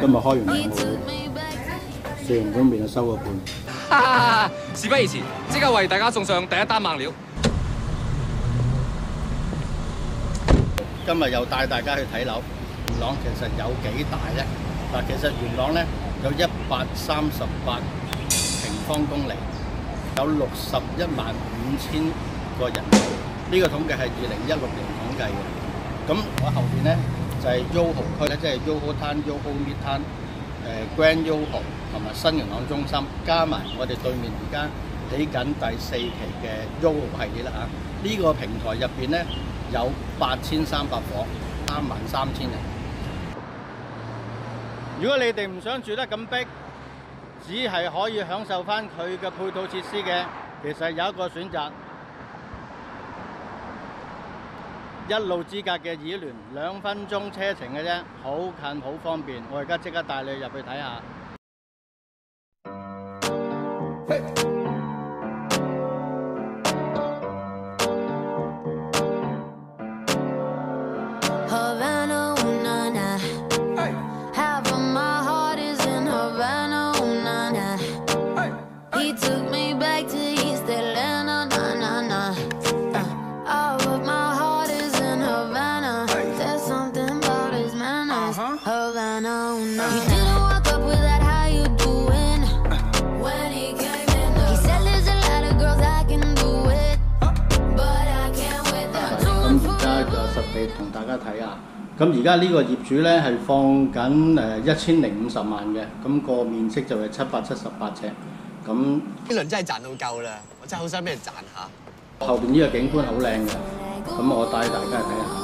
今日開完兩個會，試完碗麵就收個半。 事不宜遲，即刻為大家送上第一單猛料。 今日又帶大家去睇樓，元朗其實有幾大咧？嗱，其實元朗咧有138平方公里，有615000個人口。呢個統計係2016年統計嘅。咁我後邊咧就係 YOHO 區咧，即係 YOHO Town、YOHO Midtown、Grand YOHO 同埋新元朗中心，加埋我哋對面而家起緊第4期嘅 YOHO 系列啦嚇。呢個平台入邊咧有8300伙，33000人。如果你哋唔想住得咁逼，只係可以享受翻佢嘅配套設施嘅，其實有一個選擇。一路之隔嘅議聯，2分鐘車程嘅啫，好近好方便。我而家即刻帶你入去睇下。同大家睇下，咁而家呢個業主咧係放緊1050萬嘅，咁個面積就係778尺，咁呢輪真係賺到夠啦！我真係好想俾人賺下。 後邊呢個景觀好靚嘅，咁我帶大家睇下。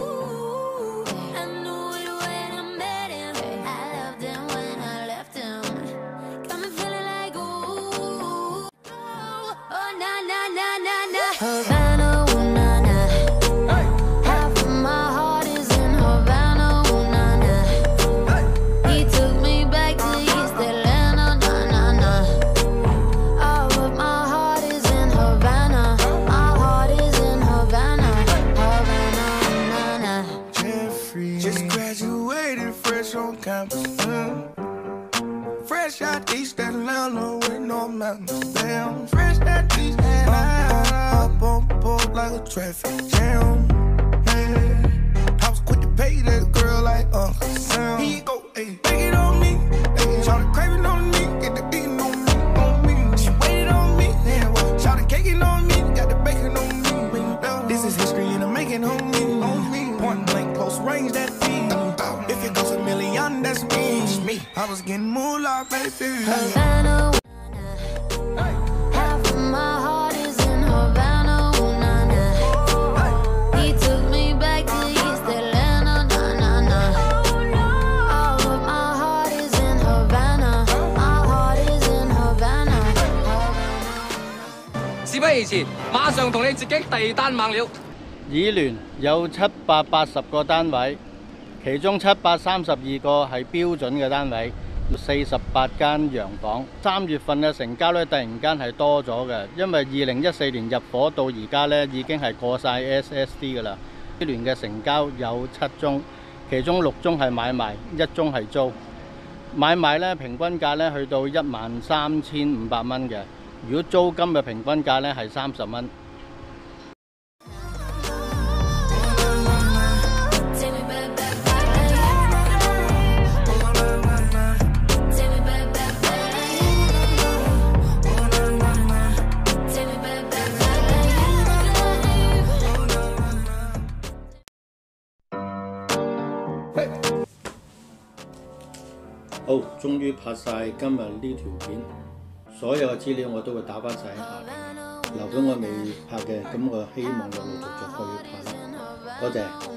Fresh out East Atlanta with no mountains. Damn, fresh out East Atlanta. Up on board like a traffic jam. Man, I was quick to pay that girl like Uncle Sam. Here you go, ayy, take it on me. Ayy, shout the craving on me, get the beating on me. She waited on me, yeah. Shout the caking on me, got the bacon on me. This is history and I'm making on me. Point blank, close range, that feed. If it goes a million, that's me. I was getting moolah, baby. Havana, half of my heart is in Havana, na na. He took me back to East Atlanta, na na na. All of my heart is in Havana, my heart is in Havana. 事不宜遲，馬上同你截擊第2單猛料。 議聯有780個單位。其中732個係標準嘅單位，48間洋房。3月份嘅成交咧，突然間係多咗嘅，因為2014年入伙到而家咧已經係過晒 SSD 㗎啦。呢年嘅成交有7宗，其中6宗係買賣，1宗係租。買賣咧平均價咧去到13500蚊嘅，如果租金嘅平均價咧係30蚊。好，終於拍晒今日呢條片，所有嘅資料我都會打翻晒喺下邊，留咗我未拍嘅，咁我希望陸陸續續去拍啦。多謝。